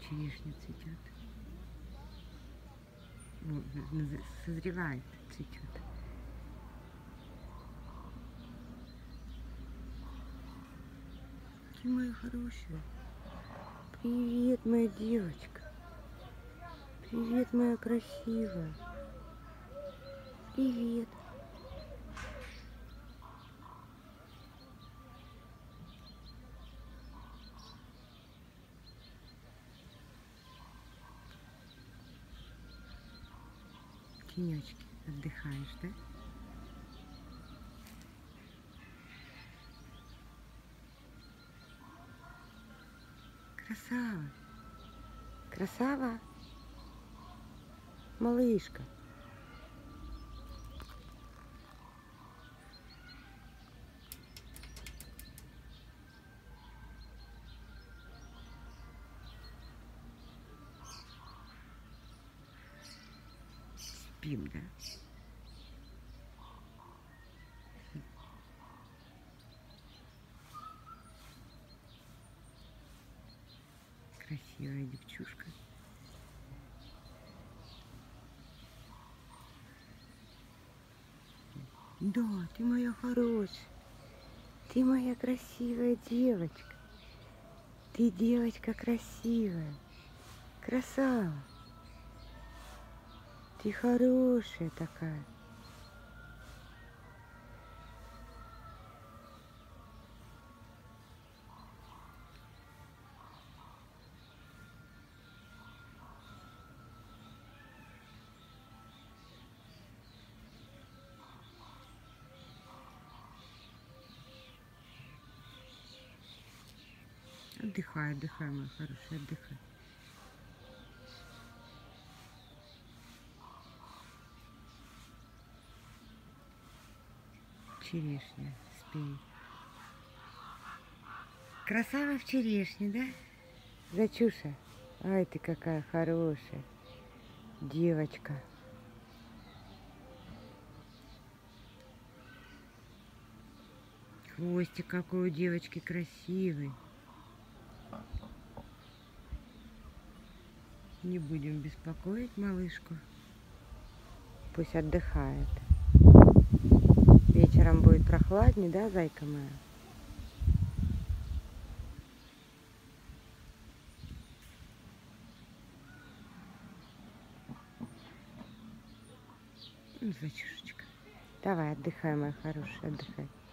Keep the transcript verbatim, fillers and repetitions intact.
черешня цветет. Ну, созревает, цветет. Ты моя хорошая. Привет, моя девочка. Привет, моя красивая. Привет. Тенечки, отдыхаешь, да? Красава. Красава. Малышка. Спим, да? Красивая девчушка. Да, ты моя хорошая. Ты моя красивая девочка. Ты девочка красивая. Красава. Ты хорошая такая. Отдыхай, отдыхай, моя хорошая, отдыхай. Черешня, спи. Красава в черешне, да? Зачуша? Ай, ты какая хорошая девочка. Хвостик какой у девочки красивый. Не будем беспокоить малышку. Пусть отдыхает. Вечером будет прохладнее, да, зайка моя? Ну, зайчушечка. Давай, отдыхай, моя хорошая, отдыхай.